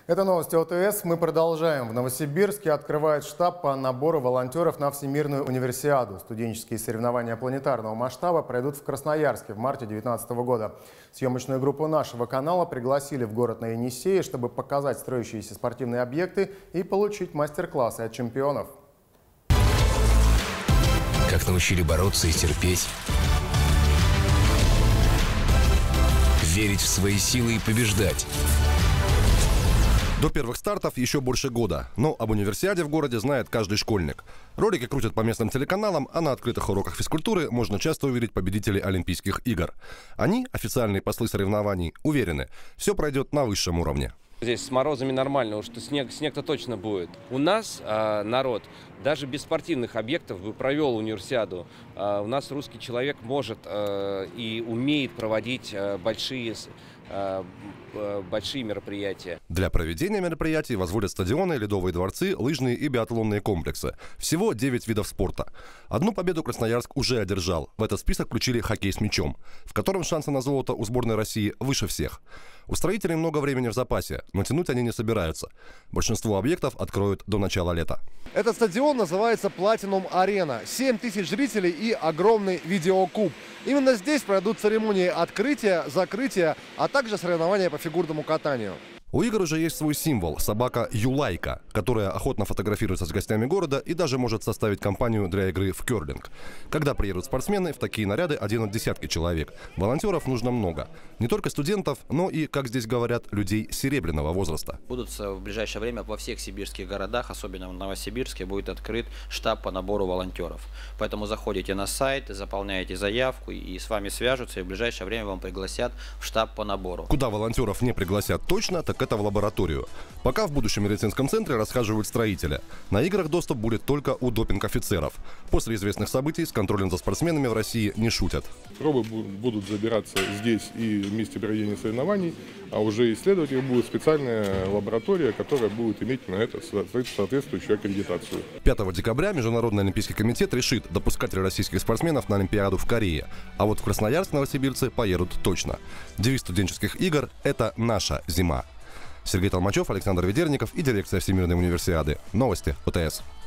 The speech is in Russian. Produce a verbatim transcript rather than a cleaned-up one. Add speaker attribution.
Speaker 1: Это новости ОТС. Мы продолжаем. В Новосибирске открывает штаб по набору волонтеров на Всемирную универсиаду. Студенческие соревнования планетарного масштаба пройдут в Красноярске в марте две тысячи девятнадцатого года. Съемочную группу нашего канала пригласили в город на Енисее, чтобы показать строящиеся спортивные объекты и получить мастер-классы от чемпионов.
Speaker 2: Как научили бороться и терпеть, верить в свои силы и побеждать.
Speaker 3: До первых стартов еще больше года, но об универсиаде в городе знает каждый школьник. Ролики крутят по местным телеканалам, а на открытых уроках физкультуры можно часто увидеть победителей Олимпийских игр. Они, официальные послы соревнований, уверены, все пройдет на высшем уровне.
Speaker 4: Здесь с морозами нормально, уж что снег, снег-то точно будет. У нас э, народ даже без спортивных объектов бы провел универсиаду. Э, у нас русский человек может э, и умеет проводить э, большие, э, большие мероприятия.
Speaker 3: Для проведения мероприятий возводят стадионы, ледовые дворцы, лыжные и биатлонные комплексы. Всего девять видов спорта. Одну победу Красноярск уже одержал. В этот список включили хоккей с мячом, в котором шансы на золото у сборной России выше всех. У строителей много времени в запасе, но тянуть они не собираются. Большинство объектов откроют до начала лета.
Speaker 5: Этот стадион называется Platinum Arena. семь тысяч зрителей и огромный видеокуб. Именно здесь пройдут церемонии открытия, закрытия, а также соревнования по фигурному катанию.
Speaker 3: У игр уже есть свой символ – собака Юлайка, которая охотно фотографируется с гостями города и даже может составить компанию для игры в керлинг. Когда приедут спортсмены, в такие наряды оденут десятки человек. Волонтеров нужно много. Не только студентов, но и, как здесь говорят, людей серебряного возраста.
Speaker 6: Будут в ближайшее время во всех сибирских городах, особенно в Новосибирске, будет открыт штаб по набору волонтеров. Поэтому заходите на сайт, заполняете заявку и с вами свяжутся, и в ближайшее время вам пригласят в штаб по набору.
Speaker 3: Куда волонтеров не пригласят точно, так это в лабораторию. Пока в будущем медицинском центре расхаживают строители. На играх доступ будет только у допинг-офицеров. После известных событий с контролем за спортсменами в России не шутят.
Speaker 7: Пробы будут забираться здесь и в месте проведения соревнований, а уже исследователям будет специальная лаборатория, которая будет иметь на это соответствующую аккредитацию.
Speaker 3: пятого декабря Международный олимпийский комитет решит, допускать ли российских спортсменов на Олимпиаду в Корее. А вот в Красноярск новосибирцы поедут точно. Девиз студенческих игр – это наша зима. Сергей Толмачев, Александр Ведерников и дирекция Всемирной универсиады. Новости ОТС.